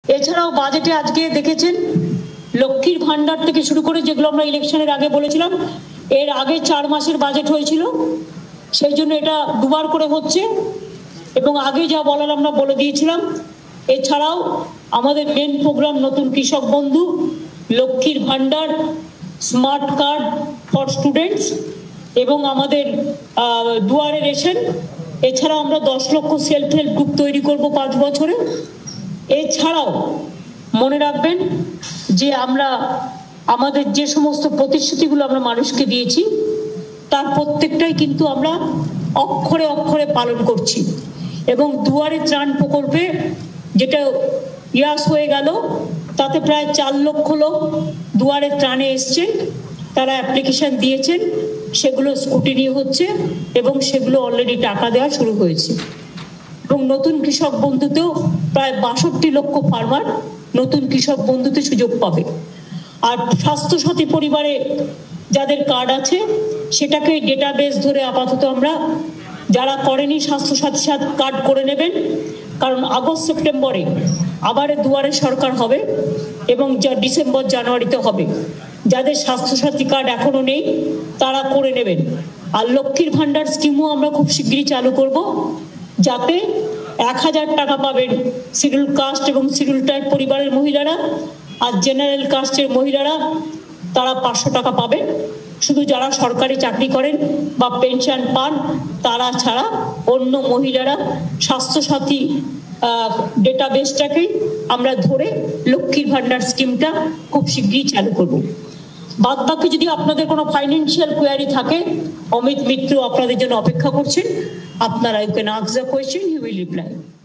এছাড়াও বাজেটে আজকে দেখেছেন লক্ষ্মীর ভান্ডার থেকে শুরু করে যেগুলো আমরা ইলেকশনের আগে বলেছিলাম, এর আগে 4 মাসের বাজেট হয়েছিল, সেই জন্য এটা দুবার করে হচ্ছে এবং আগে যা বলার আমরা বলে দিয়েছিলাম। এছাড়াও আমাদের মেন প্রোগ্রাম নতুন কৃষক বন্ধু, লক্ষ্মীর ভান্ডার, স্মার্ট কার্ড ফর স্টুডেন্টস এবং আমাদের দুয়ারে রেশন। এছাড়াও আমরা 10 লক্ষ সেলফ হেল্প গ্রুপ তৈরি করব 5 বছরে। এছাড়াও মনে রাখবেন যে আমরা আমাদের যে সমস্ত প্রতিশ্রুতিগুলো আমরা মানুষকে দিয়েছি তার প্রত্যেকটাই কিন্তু আমরা অক্ষরে অক্ষরে পালন করছি এবং দুয়ারে ত্রাণ প্রকল্পে যেটা ইয়াস হয়ে গেল তাতে প্রায় 4 লক্ষ লোক দুয়ারে ত্রাণে এসছেন, তারা অ্যাপ্লিকেশন দিয়েছেন, সেগুলো স্কুটিনি হচ্ছে এবং সেগুলো অলরেডি টাকা দেওয়া শুরু হয়েছে। এবং নতুন কৃষক বন্ধুতেও প্রায় 62 লক্ষ ফার্মার নতুন কৃষক বন্ধুতে সুযোগ পাবে। আর স্বাস্থ্যসাথী পরিবারে যাদের কার্ড আছে সেটাকে ডেটাবেস ধরে আপাতত আমরা যারা করেনি স্বাস্থ্যসাথী কার্ড করে নেবেন, কারণ আগস্ট সেপ্টেম্বরে আবার দুয়ারে সরকার হবে এবং ডিসেম্বর জানুয়ারিতে হবে। যাদের স্বাস্থ্যসাথী কার্ড এখনো নেই তারা করে নেবেন। আর লক্ষ্মীর ভান্ডার স্কিমও আমরা খুব শীঘ্রই চালু করব, যাতে 1000 টাকা পাবেন শিডিউল কাস্ট এবং শিডিউল ট্রাইব পরিবারের মহিলারা, আর জেনারেল কাস্টের মহিলারা তারা 500 টাকা পাবেন। শুধু যারা সরকারি চাকরি করেন বা পেনশন পান তারা ছাড়া অন্য মহিলারা স্বাস্থ্যসাথী ডেটাবেসটাকেই আমরা ধরে লক্ষ্মীর ভান্ডার স্কিমটা খুব শীঘ্রই চালু করব। বাদ বাকি যদি আপনাদের কোনো ফাইন্যান্সিয়াল কোয়ারি থাকে, অমিত মিত্র আপনাদের জন্য অপেক্ষা করছেন। আপনারা you can ask the question, he will reply.